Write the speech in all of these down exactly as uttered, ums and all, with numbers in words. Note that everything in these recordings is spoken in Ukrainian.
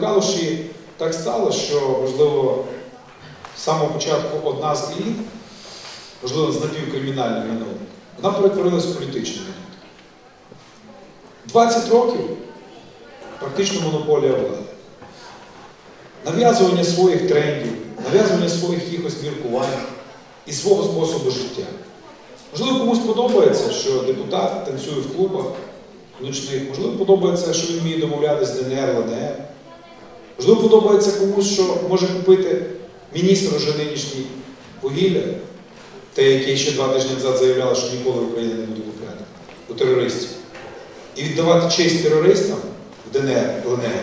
Калуші так сталося, що, можливо, з самого початку одна з еліт, можливо, з напівкримінальним минулим, вона перетворилася в політичну еліту. двадцять років практично монополія влади. Нав'язування своїх трендів, нав'язування своїх якихось міркувань і свого способу життя. Можливо, комусь подобається, що депутат танцює в клубах ночних, можливо, подобається, що він вміє домовлятися з ДНР, ЛНР. Можливо, подобається комусь, що може купити міністр уже нинішній вугілля, те, яке ще два тижні назад заявляла, що ніколи в Україні не буде купляти, у терористів. І віддавати честь терористам в ДНР, ЛНР.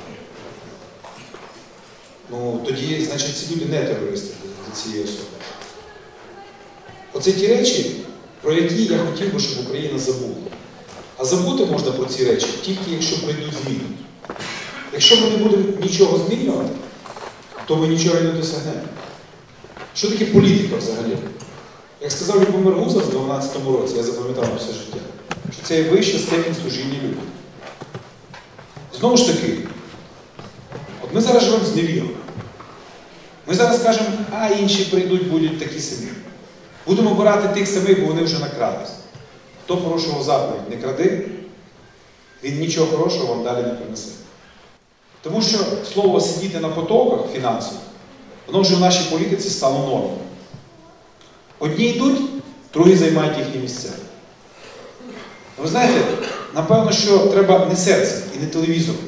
Ну, тоді, значить, ці люди не терористи за цієї особи. Оце ті речі, про які я хотів би, щоб Україна забула. А забути можна про ці речі тільки, якщо прийдуть зміни. Якщо ми не будемо нічого змінювати, то ми нічого і не досягнемо. Що таке політика взагалі? Як сказав Любомир Гузар в дванадцятому році, я запам'ятав на все життя, що це є вища степінь служіння людям. Знову ж таки, от ми зараз живемо з невірою. Ми зараз кажемо, а інші прийдуть, будуть такі самі. Будемо обирати тих самих, бо вони вже накрались. Хто порушував заповідь не кради, він нічого хорошого вам далі не принесе. Тому що слово «сидіти на потоках» фінансових, воно вже в нашій політиці стало нормою. Одні йдуть, другі займають їхні місця. Ви знаєте, напевно, що треба не серцем і не телевізором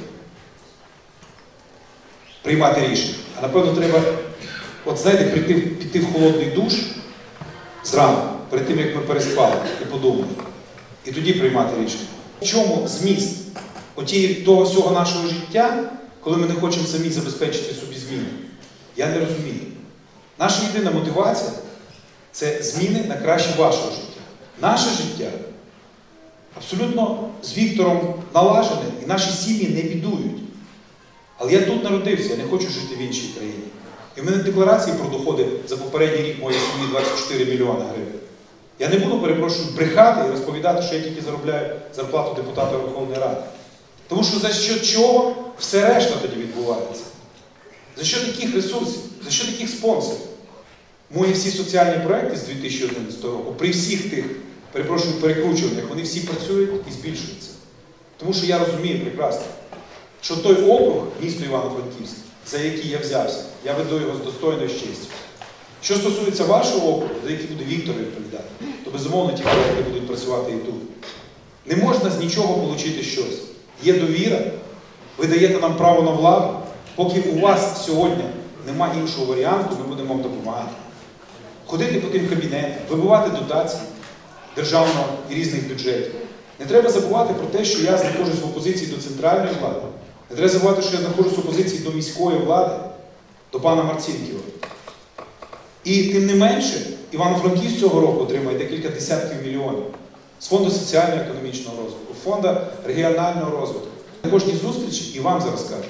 приймати рішення, а напевно треба, от знаєте, прийти, піти в холодний душ зранку, перед тим, як ми переспали і подумали, і тоді приймати рішення. В чому зміст отієї, того всього нашого життя, коли ми не хочемо самі забезпечити собі зміни? Я не розумію. Наша єдина мотивація – це зміни на краще вашого життя. Наше життя абсолютно з Віктором налажене, і наші сім'ї не бідують. Але я тут народився, я не хочу жити в іншій країні. І в мене декларації про доходи за попередній рік моєї сім'ї двадцять чотири мільйони гривень. Я не буду, перепрошую, брехати і розповідати, що я тільки заробляю зарплату депутата Верховної Ради. Тому що за що чого все решта тоді відбувається? За що таких ресурсів? За що таких спонсорів? Мої всі соціальні проекти з дві тисячі одинадцятого року, при всіх тих, перепрошую, перекручуваннях, вони всі працюють і збільшуються. Тому що я розумію прекрасно, що той округ, місто Івано-Франківськ, за який я взявся, я веду його з достойною честю. Що стосується вашого округу, за який буде Віктор відповідати, то безумовно ті проекти будуть працювати і тут. Не можна з нічого отримати щось. Є довіра, ви даєте нам право на владу. Поки у вас сьогодні немає іншого варіанту, ми будемо вам допомагати. Ходити по тим кабінетам, вибивати дотації державного і різних бюджетів. Не треба забувати про те, що я знаходжусь в опозиції до центральної влади. Не треба забувати, що я знаходжусь в опозиції до міської влади, до пана Марцінківа. І тим не менше, Івано-Франківськ цього року отримає декілька десятків мільйонів з Фонду соціально-економічного розвитку, Фонду регіонального розвитку. На кожній зустрічі, і вам зараз кажу,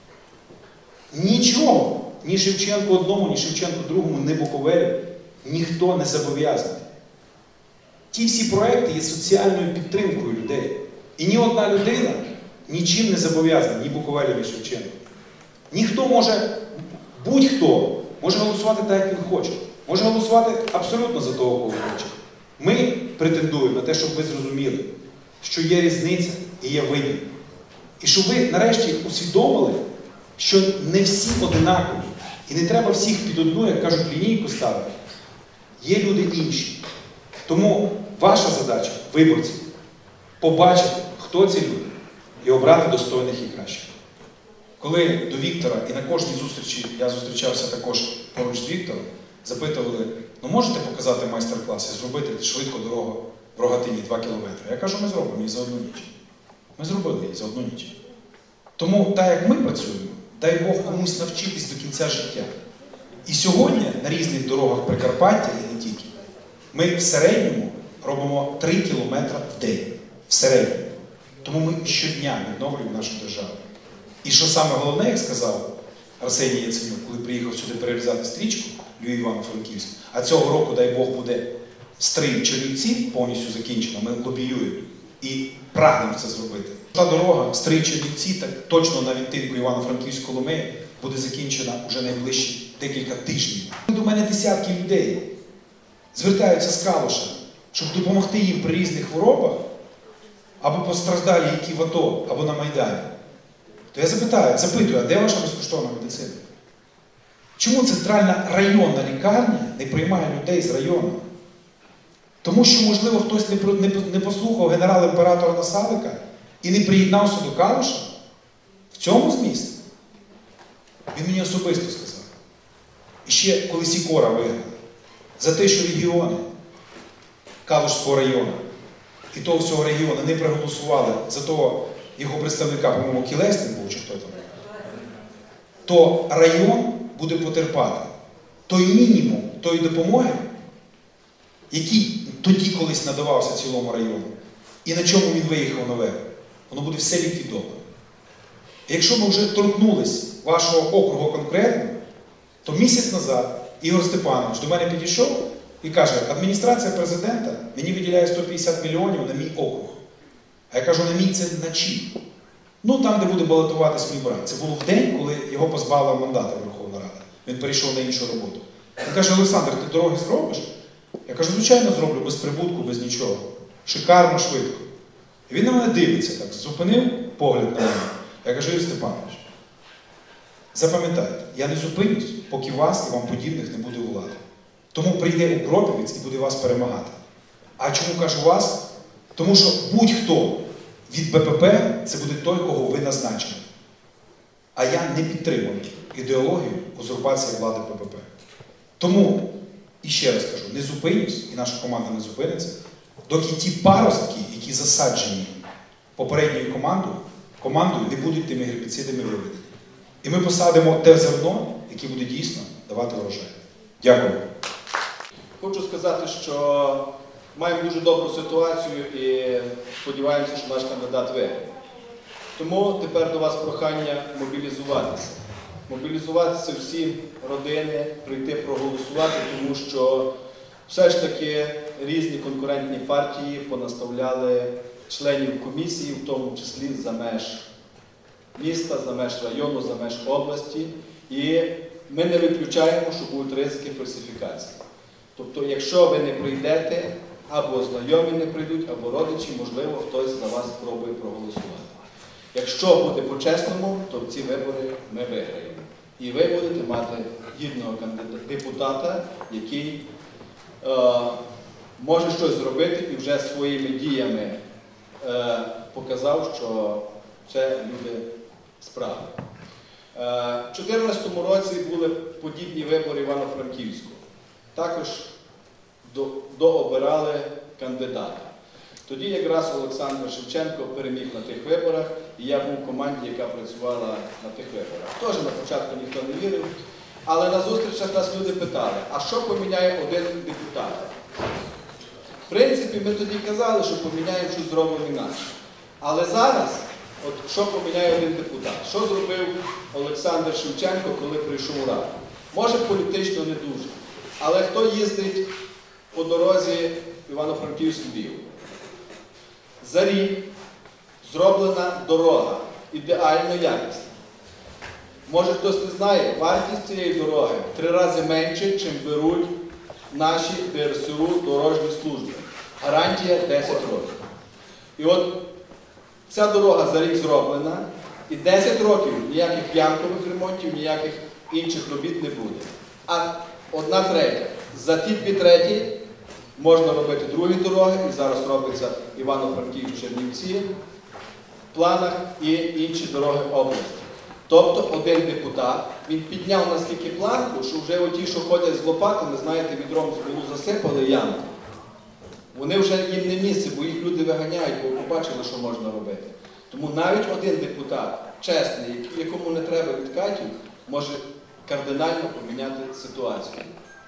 нічого, ні Шевченку одному, ні Шевченку другому, ні Буковелю, ніхто не зобов'язаний. Ті всі проекти є соціальною підтримкою людей. І ні одна людина нічим не зобов'язана, ні Буковелю, ні Шевченку. Ніхто може, будь-хто, може голосувати так, як він хоче. Може голосувати абсолютно за того, кого хоче. Ми претендуємо на те, щоб ви зрозуміли, що є різниця і є винні. І щоб ви нарешті усвідомили, що не всі одинакові. І не треба всіх під одну, як кажуть, лінійку ставити. Є люди інші. Тому ваша задача, виборці, побачити, хто ці люди, і обрати достойних і кращих. Коли до Віктора, і на кожній зустрічі я зустрічався також поруч з Віктором, запитували, ну можете показати майстер-клас і зробити швидко дорогу в Рогатині два кілометри? Я кажу, ми зробимо її за одну ніч. Ми зробили її за одну ніч. Тому, так як ми працюємо, дай Бог комусь навчитись до кінця життя. І сьогодні на різних дорогах Прикарпаття, і не тільки, ми в середньому робимо три кілометри в день. В середньому. Тому ми щодня відновлюємо нашу державу. І що саме головне, як сказав Арсеній Яценюк, коли приїхав сюди перерізати стрічку Львів-Івано-Франківськ, а цього року, дай Бог, буде Стрий-Чернівці повністю закінчено, ми лобіюємо і прагнемо це зробити. Та дорога Стрий-Чернівці, так точно на відтинку Івано-Франківськ-Коломиї, буде закінчена вже найближчі декілька тижнів. До мене десятки людей звертаються з Калуша, щоб допомогти їм при різних хворобах, або постраждалі, які в АТО, або на Майдані. То я запитаю, запитую, а де ваша безкоштовна медицина? Чому центральна районна лікарня не приймає людей з району? Тому що, можливо, хтось не послухав генерал-імператора Насалика і не приєднався до Калуша? В цьому зміст? Він мені особисто сказав. І ще коли Сікора виграв. За те, що регіони Калушського району і того всього регіону не проголосували за того його представника, по-моєму, Кілеснін був, чи хто там, то район буде потерпати той мінімум тої допомоги, який тоді колись надавався цілому району, і на чому він виїхав наверх, воно буде все ліквідовано. І якщо ми вже торкнулись вашого округу конкретно, то місяць назад Ігор Степанович до мене підійшов і каже, адміністрація президента мені виділяє сто п'ятдесят мільйонів на мій округ. А я кажу, на мій це на чим? Ну, там, де буде балотуватись мій брат. Це було в день, коли його позбавила мандата Верховна Рада. Він перейшов на іншу роботу. Він каже, Олександр, ти дороги зробиш? Я кажу, звичайно, зроблю, без прибутку, без нічого. Шикарно, швидко. І він на мене дивиться, так, зупинив погляд на мене. Я кажу, Ігор Степанович, запам'ятайте, я не зупинюсь, поки вас і вам подібних не буде у влади. Тому прийде укропівець і буде вас перемагати. А чому кажу вас? Тому що будь-хто від БПП це буде той, кого ви назначили. А я не підтримую ідеологію узурпації влади БПП. Тому, і ще раз кажу, не зупинюсь, і наша команда не зупиниться, доки ті паростки, які засаджені попередньою командою, командою не будуть тими гербіцидами виведені. І ми посадимо те зерно, яке буде дійсно давати врожай. Дякую. Хочу сказати, що маємо дуже добру ситуацію і сподіваємося, що наш кандидат виграє. Тому тепер до вас прохання мобілізуватися. Мобілізуватися всі родини, прийти проголосувати, тому що все ж таки різні конкурентні партії понаставляли членів комісії, в тому числі за меж міста, за меж району, за меж області. І ми не виключаємо, що будуть ризики фальсифікації. Тобто, якщо ви не прийдете, або знайомі не прийдуть, або родичі, можливо, хтось за вас спробує проголосувати. Якщо буде по-чесному, то ці вибори ми виграємо. І ви будете мати гідного депутата, який е, може щось зробити і вже своїми діями е, показав, що це люди справи. У дві тисячі чотирнадцятому році були подібні вибори Івано-Франківську. Також до, дообирали кандидата. Тоді якраз Олександр Шевченко переміг на тих виборах, і я був в команді, яка працювала на тих виборах. Теж на початку ніхто не вірив, але на зустрічах нас люди питали, а що поміняє один депутат? В принципі, ми тоді казали, що поміняємо, що зробимо інакше. Але зараз, от що поміняє один депутат? Що зробив Олександр Шевченко, коли прийшов у Раду? Може, політично не дуже. Але хто їздить по дорозі Івано-Франківськ-Львів? За рік зроблена дорога, ідеально якісна. Може хтось не знає, вартість цієї дороги в три рази менше, ніж беруть наші ДРСУ дорожні служби. Гарантія десять років. І от ця дорога за рік зроблена, і десять років ніяких ямкових ремонтів, ніяких інших робіт не буде. А одна третя. За ті дві треті можна робити другі дороги, і зараз робиться Івано-Франківськ-Чернівці в планах і інші дороги області. Тобто один депутат, він підняв наскільки планку, що вже оті, що ходять з лопатами, знаєте, відром смолу засипали ямку. Вони вже їм не місце, бо їх люди виганяють, бо побачили, що можна робити. Тому навіть один депутат, чесний, якому не треба відкатів, може кардинально поміняти ситуацію.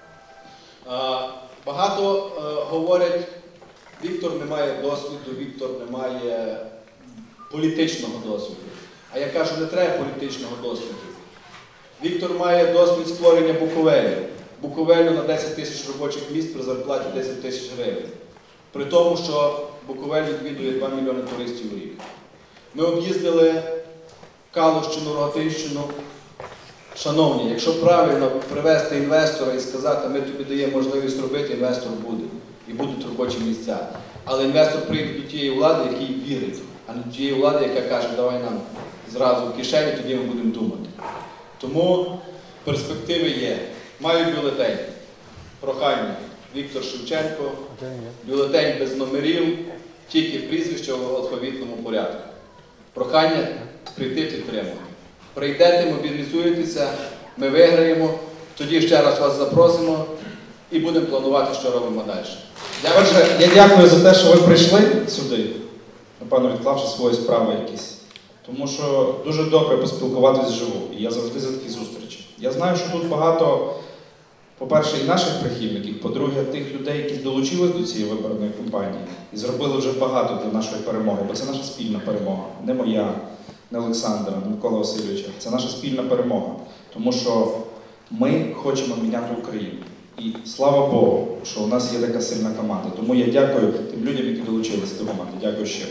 Багато говорять, Віктор не має досвіду, Віктор не має політичного досвіду. А я кажу, не треба політичного досвіду. Віктор має досвід створення Буковелі. Буковелю на десять тисяч робочих місць при зарплаті десять тисяч гривень. При тому, що Буковель відвідує два мільйони туристів у рік. Ми об'їздили Калущину, Рогатинщину. Шановні, якщо правильно привести інвестора і сказати, ми тобі даємо можливість робити, інвестор буде. І будуть робочі місця. Але інвестор прийде до тієї влади, який вірить, а не до тієї влади, яка каже, давай нам зразу в кишені, тоді ми будемо думати. Тому перспективи є. Маю бюлетень. Прохання. Віктор Шевченко. Бюлетень без номерів, тільки прізвище в алфавітному порядку. Прохання прийти підтримати. Прийдете, мобілізуєтеся, ми виграємо, тоді ще раз вас запросимо і будемо планувати, що робимо далі. Отже, я дякую за те, що ви прийшли сюди, напевно, відклавши свої справи якісь. Тому що дуже добре поспілкуватись вживу, і я завжди за такі зустрічі. Я знаю, що тут багато, по-перше, і наших прихильників, по-друге, тих людей, які долучились до цієї виборної кампанії і зробили вже багато для нашої перемоги, бо це наша спільна перемога, не моя, не Олександра, не Миколи Васильовича. Це наша спільна перемога, тому що ми хочемо міняти Україну. І слава Богу, що у нас є така сильна команда. Тому я дякую тим людям, які долучилися до команди. Дякую ще.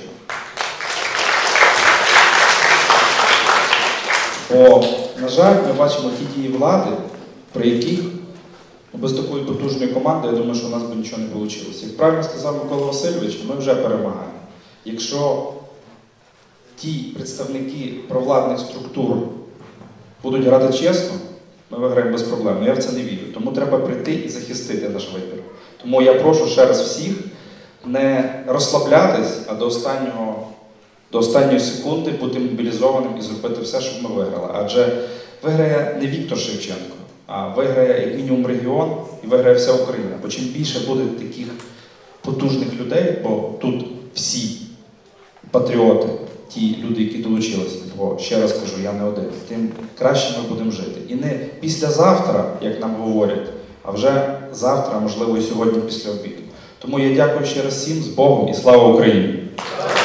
Бо, на жаль, ми бачимо ті дії влади, при яких без такої потужної команди, я думаю, що у нас би нічого не вийшло. Як правильно сказав Микола Васильович, ми вже перемагаємо. Якщо ті представники провладних структур будуть грати чесно, ми виграємо без проблем. Но я в це не вірю. Тому треба прийти і захистити наш вибір. Тому я прошу ще раз всіх не розслаблятись, а до останнього, до останньої секунди бути мобілізованим і зробити все, щоб ми виграли. Адже виграє не Віктор Шевченко, а виграє як мінімум регіон і виграє вся Україна. Бо чим більше буде таких потужних людей, бо тут всі патріоти, ті люди, які долучилися, бо, ще раз кажу, я не один, тим краще ми будемо жити. І не післязавтра, як нам говорять, а вже завтра, можливо, і сьогодні після обіду. Тому я дякую ще раз всім, з Богом і слава Україні!